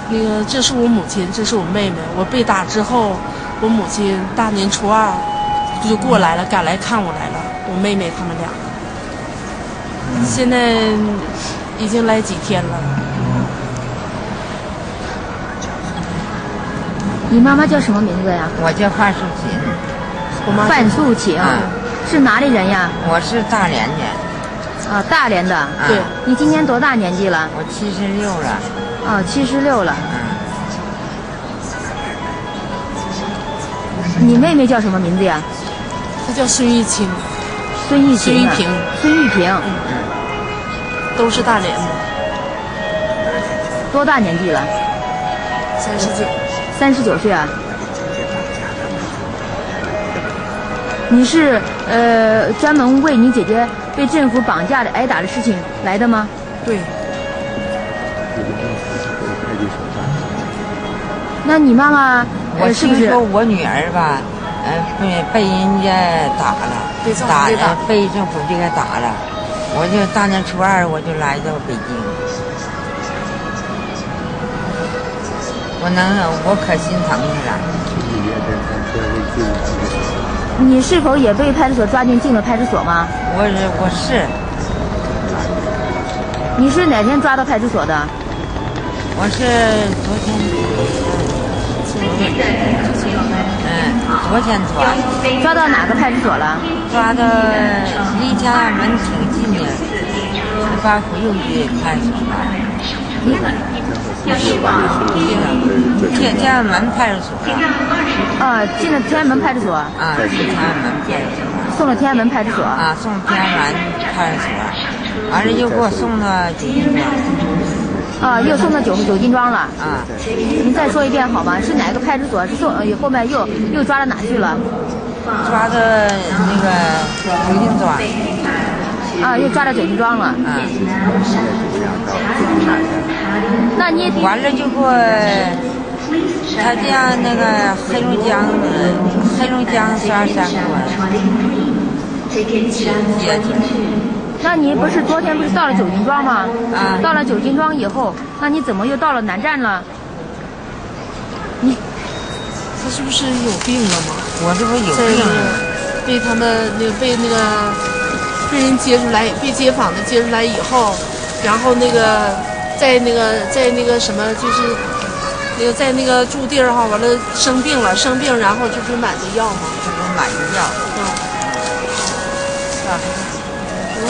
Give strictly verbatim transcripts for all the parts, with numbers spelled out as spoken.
那个，这是我母亲，这是我妹妹。我被打之后，我母亲大年初二就过来了，赶来看我来了。我妹妹他们俩，现在已经来几天了。 你妈妈叫什么名字呀？ 我叫范素琴。 我妈范素琴、嗯，是哪里人呀？ 我是大连的。 啊，大连的。 对。 啊、 你今年多大年纪了？ 我七十六了。 哦，七十六了。 嗯。 你妹妹叫什么名字呀？ 她叫孙玉清。 孙玉清、啊。 孙玉萍。 孙玉萍。 嗯。都是大连的。 多大年纪了？ 三十九。 三十九岁啊。你是呃专门为你姐姐被政府绑架的挨打的事情来的吗？ 对。 那你妈妈我是不是？ 听说我女儿吧，呃，被被人家打了， 被政府打打， 被政府这个打了，我就大年初二我就来到北京，我能我可心疼你了。 你是否也被派出所抓进进了派出所吗？ 我是我是。 你是哪天抓到派出所的？ 我是昨天，嗯，昨天抓。 抓到哪个派出所了？ 抓到离天安门挺近的，司法府右局派出所。天天安门派出所。 啊，进了天安门派出所。 啊，是天安门派出所。 送了天安门派出所。 啊，送天安门派出所，完了又给我送到九金庄。 啊，又送到九九金庄了。 啊。 您再说一遍好吗？是哪个派出所？是送呃后面又又抓到哪去了？ 抓到那个九金庄。 啊，又抓到九金庄了。 啊。 那你完了就给我，他将那个黑龙江黑龙江十二三给我接去。 那你不是昨天不是到了九金庄吗？ 啊。 到了九金庄以后，那你怎么又到了南站了？你， 他是不是有病了吗？ 我这不有病吗？ 被他们那个被那个被人接出来，被街坊的接出来以后，然后那个在那个在那个什么就是那个在那个住地儿哈，完了生病了，生病然后就去买的药嘛， 这不买的药。 嗯。 啊。 嗯。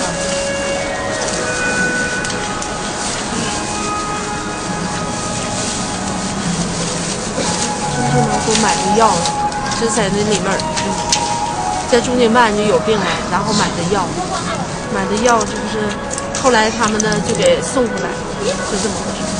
就是呢，都买的药，是在那里面，嗯，在中间办就有病了，然后买的药，买的药是不是？后来他们呢就给送回来，就这么回事。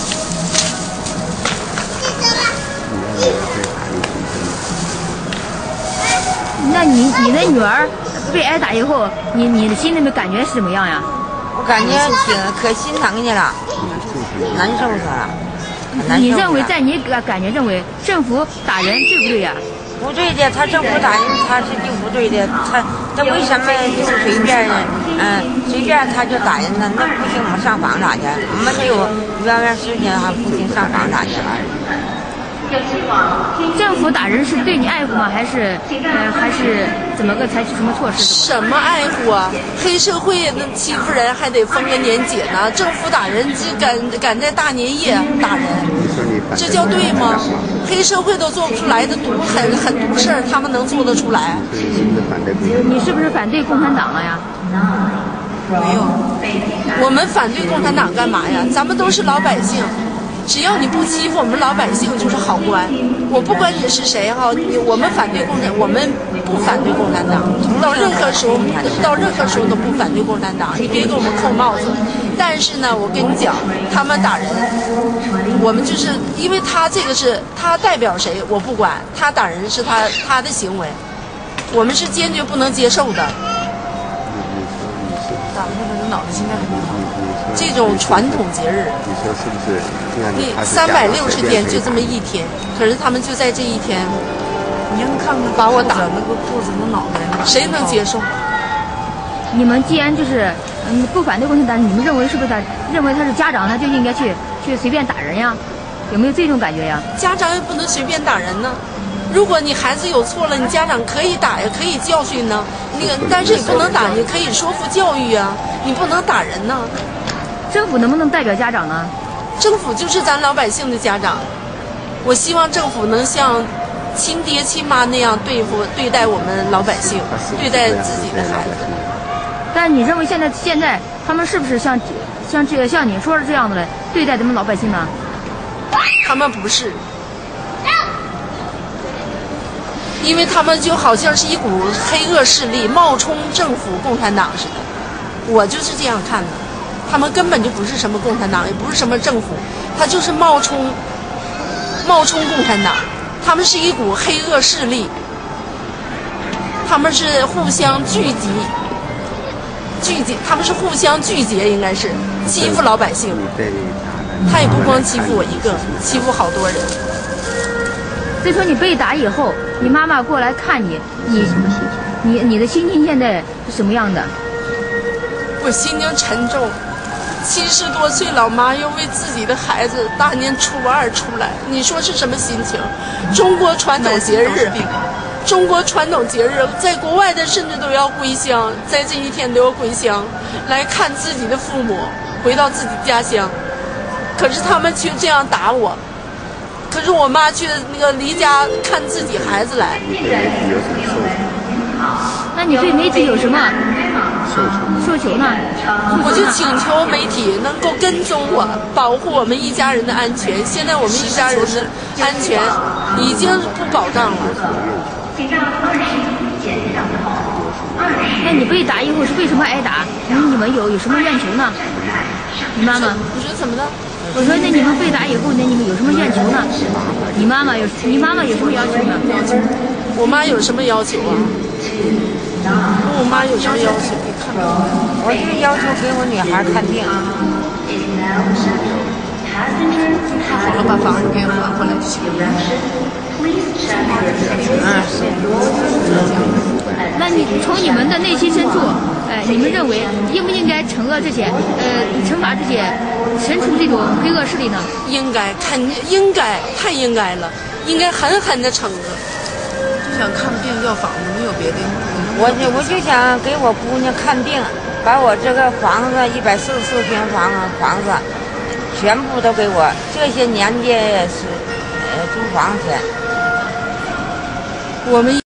那你你的女儿被挨打以后，你你的心里面感觉是怎么样呀？ 我感觉挺可心疼你了，难受死了。 你认为在你感感觉认为政府打人对不对呀？ 不对的，他政府打人他是定不对的，他他为什么就随便呢？嗯，随便他就打人呢？那不行，我们上访咋的？我们没有冤冤事情，还不行上访咋的了？ 政府打人是对你爱护吗？还是呃还是怎么个采取什么措施？ 什么爱护啊？黑社会那欺负人还得分个年节呢，政府打人就赶赶在大年夜打人，这叫对吗？黑社会都做不出来的毒很很毒事儿，他们能做得出来？ 你是不是反对共产党了呀？ 没有，我们反对共产党干嘛呀？咱们都是老百姓。只要你不欺负我们老百姓，就是好官。我不管你是谁哈，你我们反对共产，我们不反对共产党，到任何时候，到任何时候都不反对共产党。你别给我们扣帽子。但是呢，我跟你讲，他们打人，我们就是因为他这个是他代表谁，我不管，他打人是他他的行为，我们是坚决不能接受的。打的他的脑子现在很好。这种传统节日， 你说是不是？ 你三百六十天就这么一天，可是他们就在这一天， 您看看把我打那个肚子、那脑袋， 谁能接受？ 你们既然就是嗯不反对共产党，你们认为是不是他认为他是家长，他就应该去去随便打人呀？ 有没有这种感觉呀？ 家长也不能随便打人呢。如果你孩子有错了，你家长可以打呀，可以教训呢。那个，但是你不能打，你可以说服教育啊，你不能打人呢。 政府能不能代表家长呢？ 政府就是咱老百姓的家长。我希望政府能像亲爹亲妈那样对付对待我们老百姓，对待自己的孩子。 但你认为现在现在他们是不是像像这个像你说的这样的对待咱们老百姓呢？ 他们不是。因为他们就好像是一股黑恶势力冒充政府共产党似的，我就是这样看的。他们根本就不是什么共产党，也不是什么政府，他就是冒充冒充共产党。他们是一股黑恶势力，他们是互相聚集聚集，他们是互相聚结，应该是欺负老百姓。他也不光欺负我一个，欺负好多人。 所以说你被打以后，你妈妈过来看你，你你你的心情现在是什么样的？ 我心情沉重，七十多岁老妈要为自己的孩子大年初二出来，你说是什么心情？中国传统节日，中国传统节日，在国外的甚至都要归乡，在这一天都要归乡来看自己的父母，回到自己家乡。可是他们却这样打我。可是我妈却那个离家看自己孩子来。 那你对媒体有什么诉求呢？ 我就请求媒体能够跟踪我，保护我们一家人的安全。现在我们一家人的安全已经不保障了。 那你被打以后是为什么挨打？你你们有有什么怨求呢？你妈妈？ 你说怎么的？ 我说，那你们被打以后，那你们有什么怨求呢？你妈妈有，你妈妈有什么要求呢？ 我妈有什么要求啊？我妈有什么要求？你看看。 我就要求给我女孩看病。 好了，把房子给还回来就行。 嗯，是。 那你从你们的内心深处，哎、呃，你们认为应不应该惩恶这些，呃，惩罚这些，惩处这种黑恶势力呢？ 应该，肯定应该，太应该了，应该狠狠的惩恶。就想看病要房子，没有别的。 我就我就想给我姑娘看病，把我这个房子一百四十四平房房子，全部都给我。这些年的是，呃，租房钱。 我们。